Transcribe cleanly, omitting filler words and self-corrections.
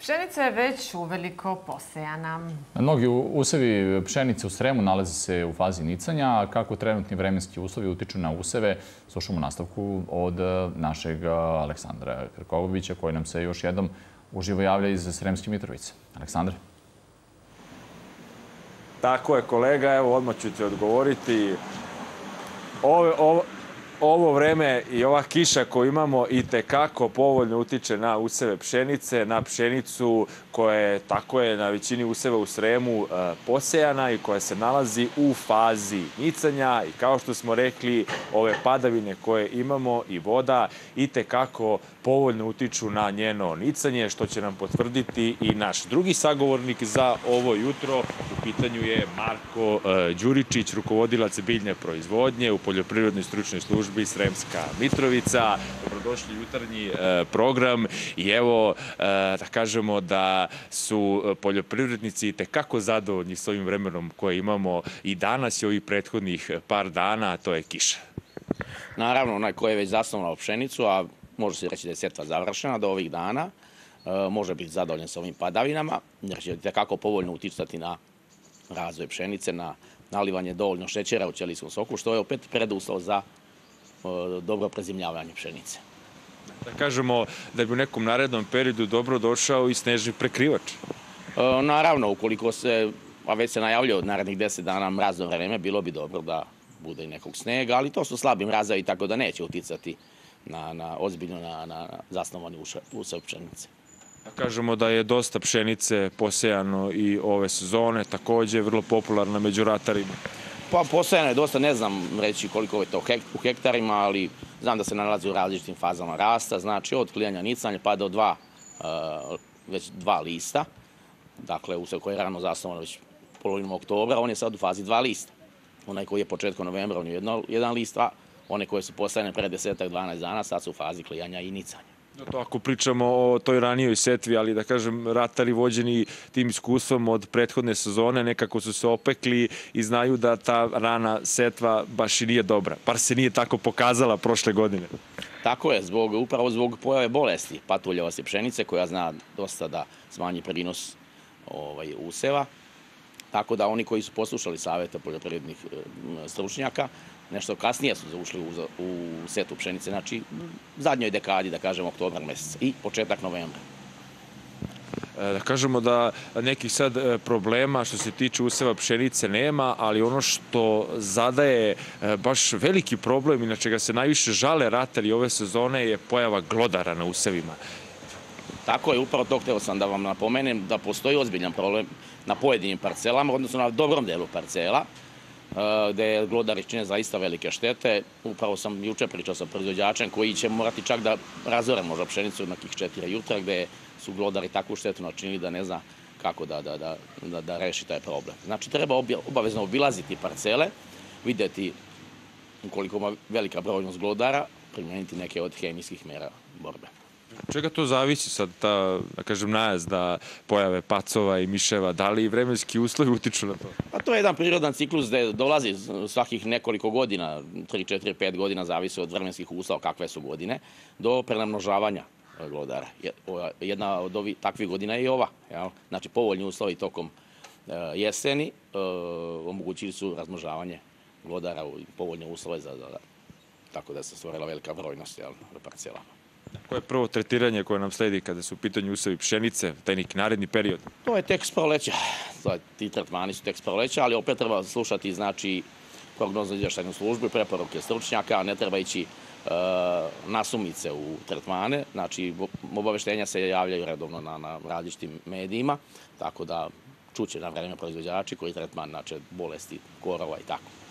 Pšenica je već uveliko posejana. Mnogi usevi pšenice u Sremu nalaze se u fazi nicanja, a kako trenutni vremenski uslovi utiču na useve, slušamo nastavku od našeg Aleksandra Krkovovića, koji nam se još jednom uživo javlja iz Sremske Mitrovice. Aleksandar. Tako je, kolega, evo odmah ću ti odgovoriti. Ovo vreme i ova kiša koju imamo i tekako povoljno utiče na useve pšenice, na pšenicu koja je, tako je, na većini useva u Sremu posejana i koja se nalazi u fazi nicanja. I kao što smo rekli, ove padavine koje imamo i voda i tekako povoljno utiču na njeno nicanje, što će nam potvrditi i naš drugi sagovornik za ovo jutro. U pitanju je Marko Đuričić, rukovodilac biljne proizvodnje u Poljoprivrednoj stručnoj službi Sremska Mitrovica. Dobrodošli u jutarnji program i evo da kažemo da su poljoprivrednici tekako zadovoljni s ovim vremenom koje imamo i danas i ovih prethodnih par dana, a to je kiša. Naravno, onaj ko je već zasnovao pšenicu, a može se reći da je setva završena do ovih dana, može biti zadovoljan sa ovim padavinama, jer će tekako povoljno uticati na razvoj pšenice, na nalivanje dovoljno šećera u ćelijskom soku, što je opet preduslov za dobro prezimljavanje pšenice. Da kažemo da bi u nekom narednom periodu dobro došao i snežni prekrivač. Naravno, ukoliko se, a već se najavljuje od narednih 10 dana mrazno vreme, bilo bi dobro da bude i nekog snega, ali to su slabi mrazovi, tako da neće uticati ozbiljno na zasnovani usev pšenice. Da kažemo da je dosta pšenice posejano i ove sezone, takođe vrlo popularna među ratarima. Pa posejano je dosta, ne znam reći koliko je to u hektarima, ali znam da se nalazi u različitim fazama rasta, znači od klijanja nicanja pa do već dva lista. Dakle, usev koji je rano zasnovan već polovinom oktobra, on je sad u fazi 2 lista. Onaj koji je početkom novembra, on je jedan list, a one koje su posejane pre 10-12 dana, sad su u fazi klijanja i nicanja. To ako pričamo o toj ranijoj setvi, ali da kažem, ratari vođeni tim iskustvom od prethodne sezone nekako su se opekli i znaju da ta rana setva baš i nije dobra. Bar se nije tako pokazala prošle godine. Tako je, upravo zbog pojave bolesti patuljavosti pšenice, koja zna dosta da smanji prinos useva. Tako da oni koji su poslušali savjete poljoprivrednih stručnjaka, nešto kasnije su ušli u setu pšenice, znači u zadnjoj dekadi, da kažemo, oktobar mesec i početak novembra. Da kažemo da nekih sad problema što se tiče useva pšenice nema, ali ono što zadaje baš veliki problem i na čega se najviše žale ratari ove sezone je pojava glodara na usevima. Tako je, upravo to hteo sam da vam napomenem, da postoji ozbiljan problem na pojedinim parcelama, odnosno na dobrom delu parcela, gde glodari čine zaista velike štete. Upravo sam juče pričao sa proizvođačem koji će morati čak da razore možda pšenicu nekih 4 jutra, gde su glodari takvu štetu načinili da ne zna kako da reši taj problem. Znači, treba obavezno obilaziti parcele, videti ukoliko ima velika brojnost glodara, primijeniti neke od hemijskih mera borbe. Čega to zavisi sad, da kažem, najazda pojave pacova i miševa? Da li vremenski uslovi utiču na to? Pa to je jedan prirodan ciklus gde dolazi svakih nekoliko godina, 3, 4, 5 godina, zavisi od vremenskih uslova kakve su godine, do prenamnožavanja glodara. Jedna od takvih godina je i ova. Znači, povoljni uslovi tokom jeseni omogućili su razmnožavanje glodara u povoljne uslove, tako da se stvorila velika brojnost na parcelama. Koje je prvo tretiranje koje nam sledi kada su u pitanju usevi pšenice, taj neki naredni period? To je tek s proleća. Ti tretmani su tek s proleća, ali opet treba slušati, znači, prognozu izvještajnu službu i preporuke stručnjaka, ne treba ići nasumice u tretmane. Znači, obaveštenja se javljaju redovno na različitim medijima, tako da čuće na vreme proizvođači koji tretman, znači, bolesti korova i tako.